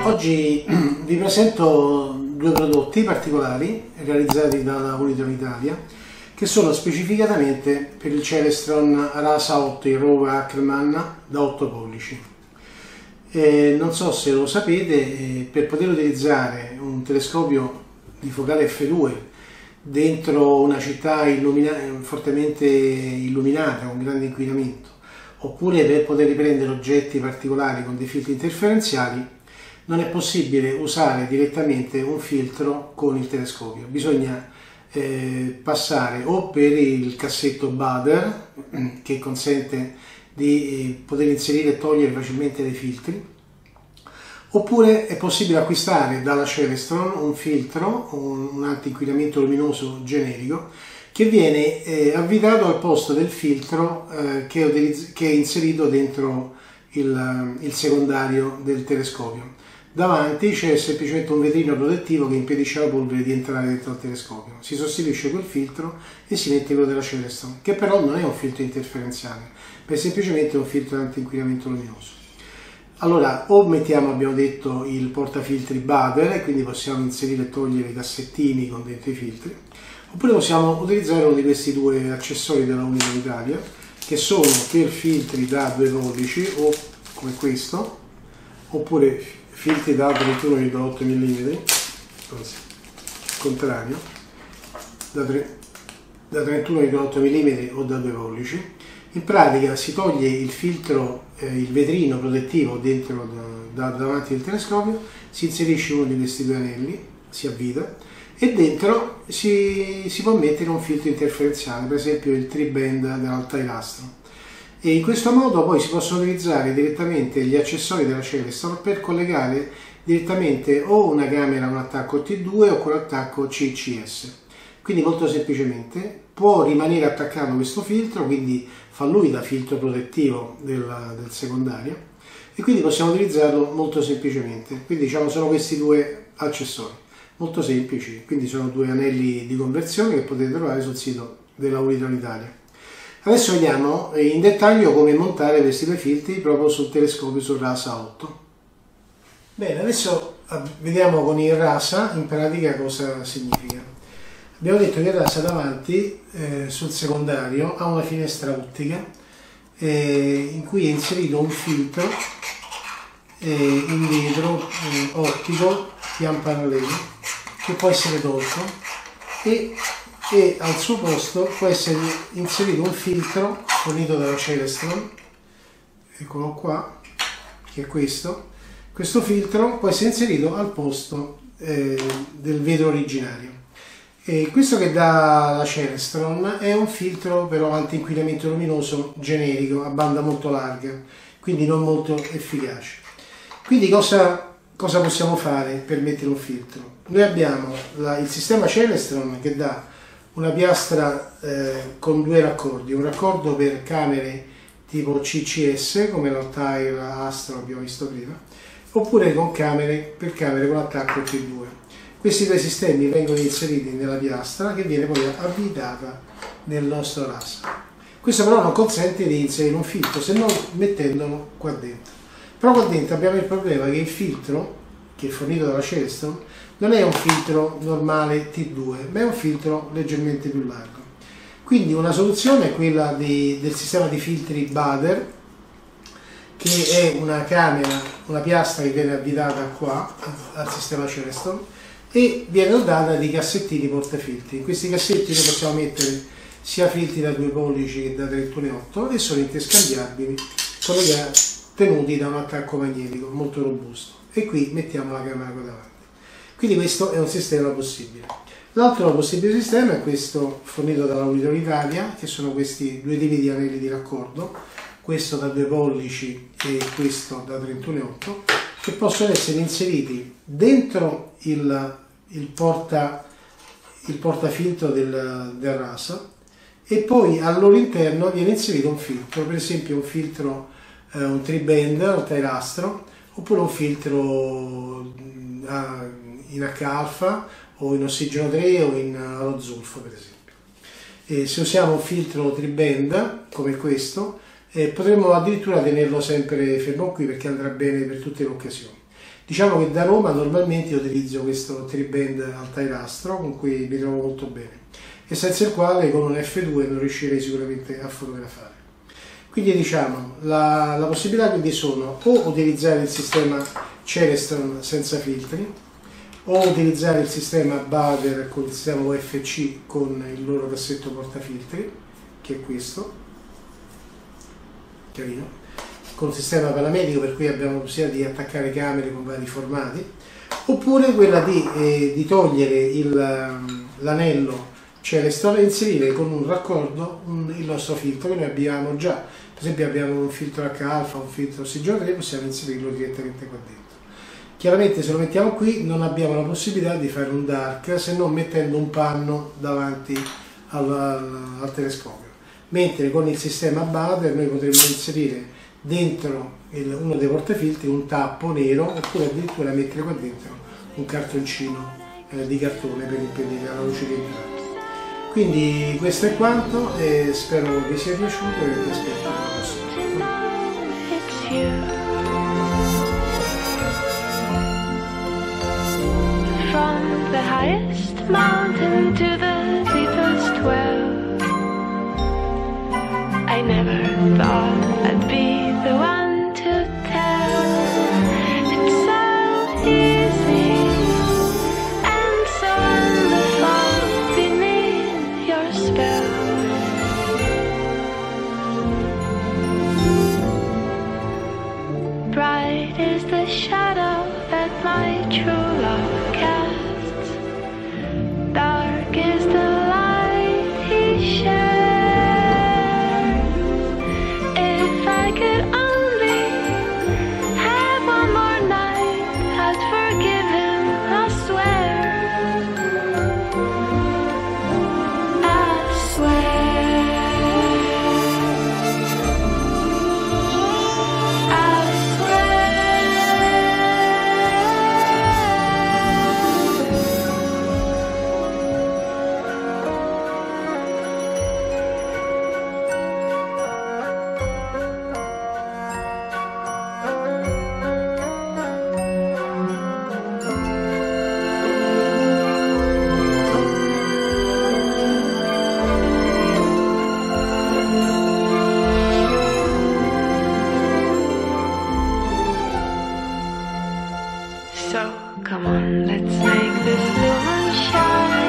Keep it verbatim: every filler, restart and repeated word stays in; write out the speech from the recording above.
Oggi vi presento due prodotti particolari realizzati dalla Uniton Italia che sono specificatamente per il Celestron Rasa otto in RAW Ackerman da otto pollici. E non so se lo sapete, eh, per poter utilizzare un telescopio di focale effe due dentro una città illumina fortemente illuminata con grande inquinamento, oppure per poter riprendere oggetti particolari con dei filtri interferenziali, non è possibile usare direttamente un filtro con il telescopio. Bisogna eh, passare o per il cassetto Bader, che consente di eh, poter inserire e togliere facilmente dei filtri, oppure è possibile acquistare dalla Celestron un filtro, un, un anti-inquinamento luminoso generico, che viene eh, avvitato al posto del filtro eh, che, è che è inserito dentro il, il secondario del telescopio. Davanti c'è semplicemente un vetrino protettivo che impedisce alla polvere di entrare dentro il telescopio. Si sostituisce quel filtro e si mette quello della Celestron, che però non è un filtro interferenziale, è semplicemente un filtro anti-inquinamento luminoso. Allora, o mettiamo, abbiamo detto, il portafiltri Bader, e quindi possiamo inserire e togliere i cassettini con dentro i filtri, oppure possiamo utilizzare uno di questi due accessori della Uniton Italia, che sono per filtri da due pollici, o come questo, oppure filtri da trentuno virgola otto millimetri, contrario, da trentuno virgola otto millimetri o da due pollici. In pratica si toglie il filtro, eh, il vetrino protettivo dentro da, da, davanti al telescopio, si inserisce uno di questi due anelli, si avvita, e dentro si, si può mettere un filtro interferenziale, per esempio il tri-band dell'altairastro. E in questo modo poi si possono utilizzare direttamente gli accessori della Celestron per collegare direttamente o una camera a un attacco T due o con l'attacco C C S. Quindi molto semplicemente può rimanere attaccato questo filtro, quindi fa lui da filtro protettivo del, del secondario, e quindi possiamo utilizzarlo molto semplicemente. Quindi diciamo sono questi due accessori molto semplici, quindi sono due anelli di conversione che potete trovare sul sito della Uniton Italia. Adesso vediamo in dettaglio come montare questi due filtri proprio sul telescopio, sul Rasa otto. Bene, adesso vediamo con il Rasa in pratica cosa significa. Abbiamo detto che il Rasa davanti eh, sul secondario ha una finestra ottica eh, in cui è inserito un filtro eh, in vetro eh, ottico pian parallelo che può essere tolto e e al suo posto può essere inserito un filtro fornito dalla Celestron, eccolo qua, che è questo. Questo filtro può essere inserito al posto eh, del vetro originario. E questo che dà la Celestron è un filtro però anti-inquinamento luminoso generico a banda molto larga, quindi non molto efficace. Quindi cosa, cosa possiamo fare per mettere un filtro? Noi abbiamo la, il sistema Celestron che dà una piastra eh, con due raccordi, un raccordo per camere tipo C C S come l'Altair, Astro abbiamo visto prima, oppure con camere per camere con attacco T due. Questi due sistemi vengono inseriti nella piastra che viene poi avvitata nel nostro Rasa. Questo però non consente di inserire un filtro, se non mettendolo qua dentro. Però qua dentro abbiamo il problema che il filtro, che è fornito dalla Celestron, non è un filtro normale T due, ma è un filtro leggermente più largo. Quindi una soluzione è quella di, del sistema di filtri Bader, che è una camera, una piastra che viene avvitata qua al sistema Celestron e viene dotata di cassettini portafiltri. In questi cassetti noi possiamo mettere sia filtri da due pollici che da trentuno virgola otto e sono interscambiabili, tenuti da un attacco magnetico molto robusto. E qui mettiamo la camera qua davanti. Quindi questo è un sistema possibile. L'altro possibile sistema è questo fornito dalla Uniton Italia, che sono questi due tipi di anelli di raccordo, questo da due pollici e questo da trentuno virgola otto, che possono essere inseriti dentro il, il, porta, il portafiltro del, del Rasa, e poi al loro interno viene inserito un filtro, per esempio un filtro, eh, un tri-band, altairastro, oppure un filtro eh, in H alfa o in ossigeno tre o in allo zolfo, per esempio. E se usiamo un filtro tri-band come questo eh, potremmo addirittura tenerlo sempre fermo qui, perché andrà bene per tutte le occasioni. Diciamo che da Roma normalmente utilizzo questo tri-band altairastro con cui mi trovo molto bene e senza il quale con un effe due non riuscirei sicuramente a fotografare. Quindi diciamo, la, la possibilità quindi sono o utilizzare il sistema Celestron senza filtri, o utilizzare il sistema Baader con il sistema O F C con il loro cassetto portafiltri, che è questo, carino, con il sistema paramedico per cui abbiamo la possibilità di attaccare camere con vari formati, oppure quella di, eh, di togliere il, l'anello Celestron e inserire con un raccordo un, il nostro filtro che noi abbiamo già. Per esempio abbiamo un filtro H alfa, un filtro ossigeno tre, possiamo inserirlo direttamente qua dentro. Chiaramente se lo mettiamo qui non abbiamo la possibilità di fare un dark se non mettendo un panno davanti al, al, al telescopio, mentre con il sistema Baader noi potremmo inserire dentro il, uno dei portafiltri un tappo nero, oppure addirittura mettere qua dentro un cartoncino eh, di cartone per impedire alla luce di entrare. Quindi questo è quanto e spero vi sia piaciuto e vi aspetto alla prossima. From the highest mountain to the deepest well, I never thought I'd be the one to tell. It's so easy and so wonderful beneath your spell. Bright is the shadow that my true love casts, dark is the light he shares. If I could only have one more night, I'd forgive him, I swear, I swear, I swear. So come on, let's make this new one shine.